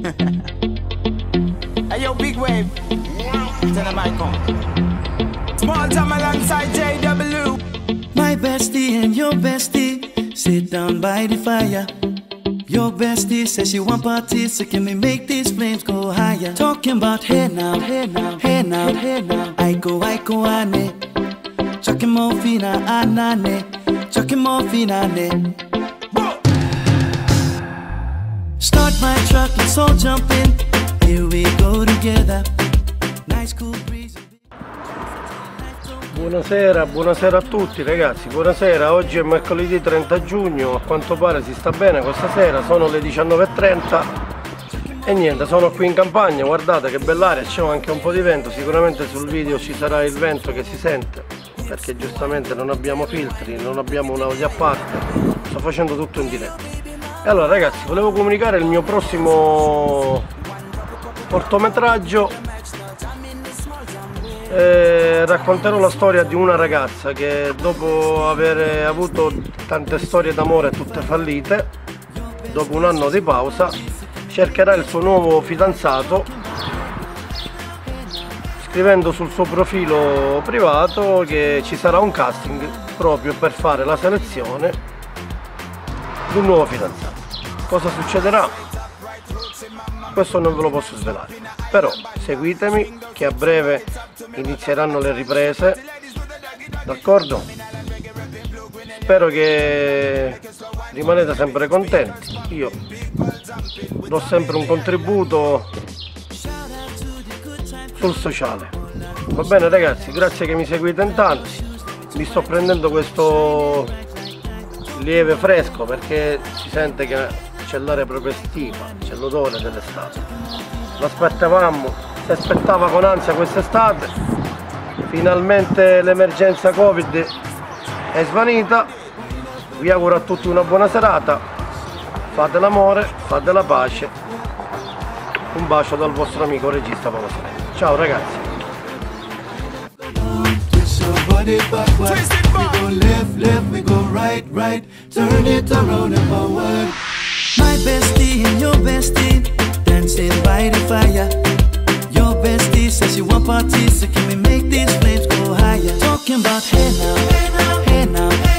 Hey yo, big wave. Tell them I come. Small time alongside JW. My bestie and your bestie sit down by the fire. Your bestie says she want parties, so can we make these flames go higher? Talking about hey now, hey now, hey now, hey now. Aiko, ane. Chucking more fina, anane. Chucking more fina, ne. Start my truck, let's all jump in. Here we go together. Nice cool breeze. Buonasera, buonasera a tutti ragazzi, buonasera. Oggi è mercoledì 30 giugno, a quanto pare si sta bene questa sera, sono le 19:30 e niente, sono qui in campagna, guardate che bell'aria, c'è anche un po' di vento, sicuramente sul video ci sarà il vento che si sente, perché giustamente non abbiamo filtri, non abbiamo un audio a parte, sto facendo tutto in diretta. E allora ragazzi, volevo comunicare il mio prossimo cortometraggio. Racconterò la storia di una ragazza che dopo aver avuto tante storie d'amore tutte fallite, dopo un anno di pausa cercherà il suo nuovo fidanzato scrivendo sul suo profilo privato che ci sarà un casting proprio per fare la selezione di un nuovo fidanzato. Cosa succederà? Questo non ve lo posso svelare, però seguitemi che a breve inizieranno le riprese, d'accordo? Spero che rimanete sempre contenti, io do sempre un contributo sul sociale. Va bene ragazzi, grazie che mi seguite in tanti, mi sto prendendo questo lieve fresco perché si sente che c'è l'aria proprio estiva, c'è l'odore dell'estate. L'aspettavamo, si aspettava con ansia quest'estate, finalmente l'emergenza Covid è svanita, vi auguro a tutti una buona serata, fate l'amore, fate la pace, un bacio dal vostro amico regista Paolo Sereno. Ciao ragazzi! My bestie and your bestie dancing by the fire. Your bestie says she want parties, so can we make these flames go higher? Talking about hey now, hey now, hey now.